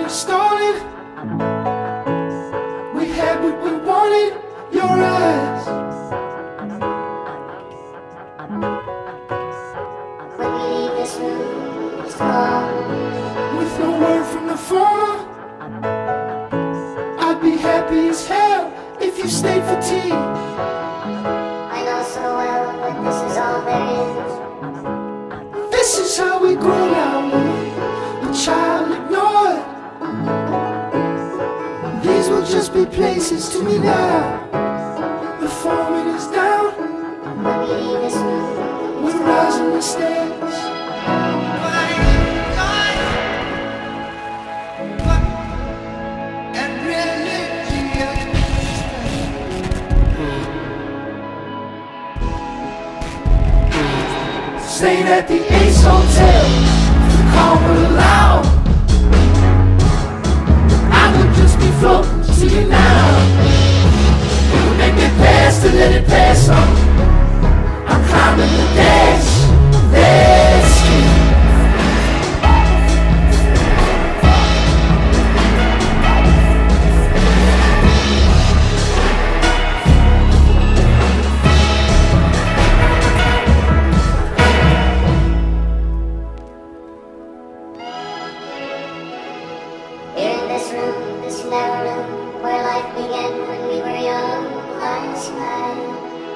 was stalling. We had what we wanted, your eyes. When we leave this room, it's gone. With no word from the former, I'd be happy as hell if you stayed for tea. I know so well what this is all there is. This is how we grow now, a child ignored. These will just be places to me now. The foreman is down, When we leave this room, we're rising the stairs. Staying at the Ace Hotel, the calm will allow. I would just be floating to you now. It would make me pass to let it pass on. I'm climbing the dash, that street. here in this room, this narrow room, where life began when we were young, last night.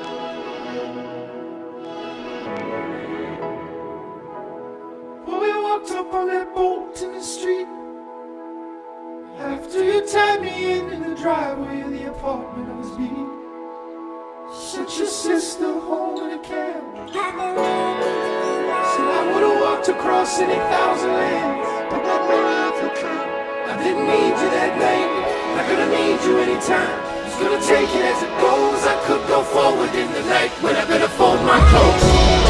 When we walked up on that boat in the street, after you tied me in the driveway of the apartment I was beat, sent your sister home in a cab. Said I would've walked across any thousand lands. I didn't need you that night, not gonna need you anytime. Just gonna take it as it goes. I could go forward in the night when I better fold my clothes.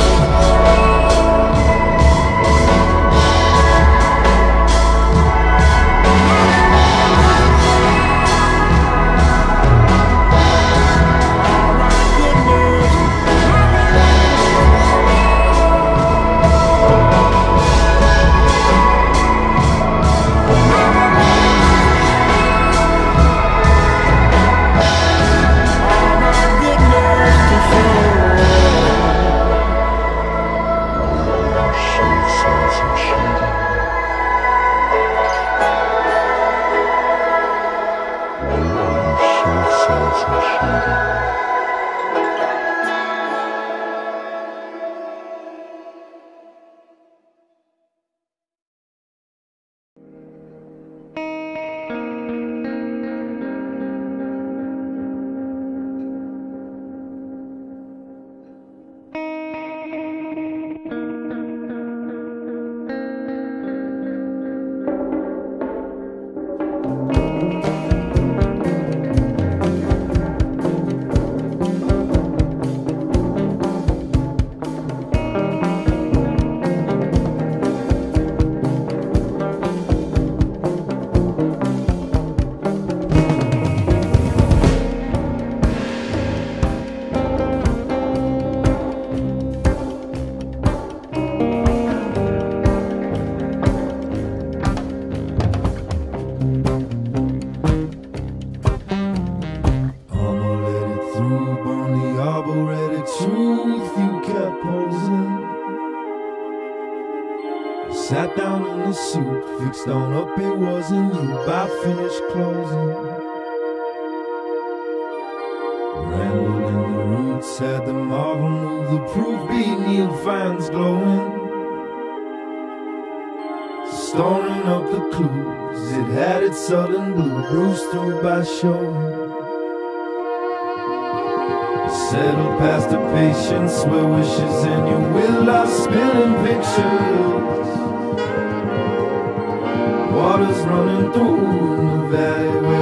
Sat down in the suit, fixed on up, it wasn't you. By finished closing, rambled in the roots, had the marble move, the proof beat Neil Fines glowing. Storing up the clues, it had its southern blue, bruised through by showing. Settled past the patience, where wishes and your will are spilling pictures. Water's running through the valley where